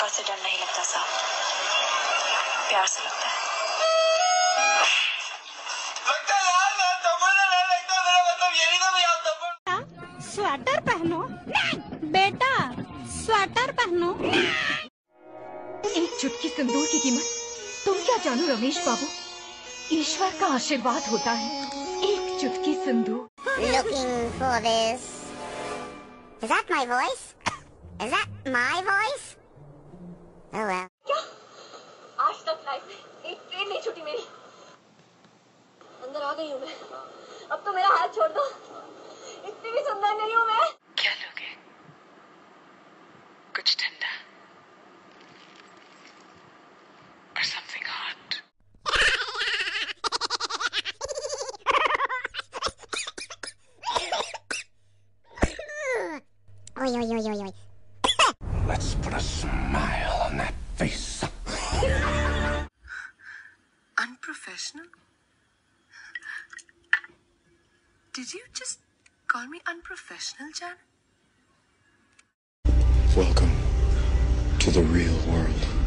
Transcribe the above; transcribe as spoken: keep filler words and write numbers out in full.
मौत से डर नहीं लगता साहब, प्यार से लगता है। लगता है यार, मैं तब्बड़ नहीं लगता, मेरा मतलब ये नहीं था मैं यार तब्बड़। स्वेटर पहनो। नहीं बेटा, स्वेटर पहनो। एक चुटकी सिंदूर की कीमत तुम क्या जानो रमेश बाबू, ईश्वर का आशीर्वाद होता है एक चुटकी सिंदूर। Looking for this. Is that my voice? Is that my voice? Oh well. क्या? आज तक लाइफ में एक ट्रेन नहीं छूटी मेरी। अंदर आ गई हूँ मैं। अब तो मेरा हाथ छोड़ दो। इतनी भी सुंदर नहीं हूँ मैं। क्या लोगे? कुछ ठंडा और something hot. Oi, oi, oi, oi, oi. Let's put a smile on that face. Unprofessional? Did you just call me unprofessional, Jan? Welcome to the real world.